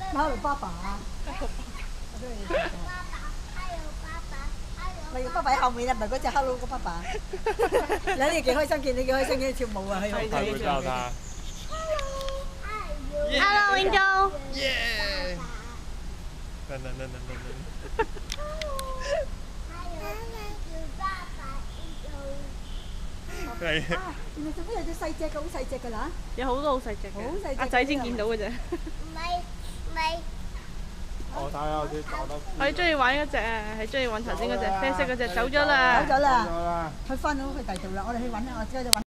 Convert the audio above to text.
Hello 爸爸。咪爸爸喺後面啊，唔係嗰隻 Hello 個爸爸。你哋幾開心，見你幾開心，見你跳舞啊，去拍照他。 Hello Angel。 耶！等。係。 原來做咩有隻細隻嘅，好細隻㗎啦？ 有好多好細隻嘅。 好細隻。 阿仔先見到嘅啫。 唔係。 我睇下先走得。 佢中意玩嗰隻啊，係中意揾頭先嗰隻啡色嗰隻，走咗啦。 走咗啦。佢翻到去第度啦，我哋去揾啦，我而家就揾。